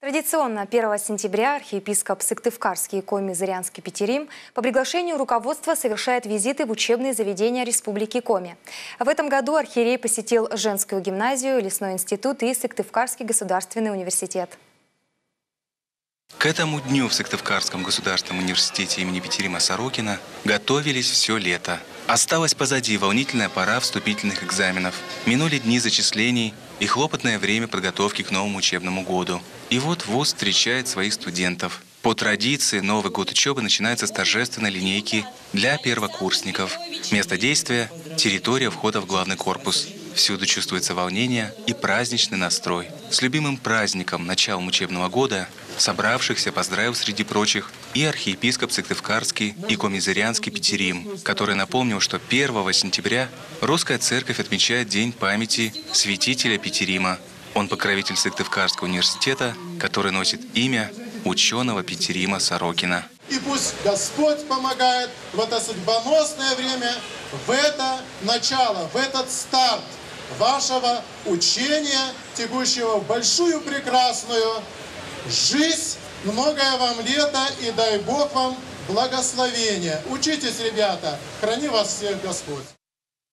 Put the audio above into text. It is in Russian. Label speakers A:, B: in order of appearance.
A: Традиционно 1 сентября архиепископ Сыктывкарский и Коми-Зырянский Петерим по приглашению руководства совершает визиты в учебные заведения Республики Коми. В этом году архиерей посетил женскую гимназию, лесной институт и Сыктывкарский государственный университет.
B: К этому дню в Сыктывкарском государственном университете имени Петерима Сорокина готовились все лето. Осталась позади волнительная пора вступительных экзаменов. Минули дни зачислений и хлопотное время подготовки к новому учебному году. И вот ВУЗ встречает своих студентов. По традиции, Новый год учебы начинается с торжественной линейки для первокурсников. Место действия – территория входа в главный корпус. Всюду чувствуется волнение и праздничный настрой. С любимым праздником, началом учебного года, собравшихся поздравил среди прочих и архиепископ Сыктывкарский и Коми-Зырянский Петерим, который напомнил, что 1 сентября Русская Церковь отмечает День памяти святителя Петерима. Он покровитель Сыктывкарского университета, который носит имя ученого Петерима Сорокина.
C: И пусть Господь помогает в это судьбоносное время, в это начало, в этот старт вашего учения, текущего в большую прекрасную жизнь. Многое вам лета и дай Бог вам благословения. Учитесь, ребята, храни вас всех Господь.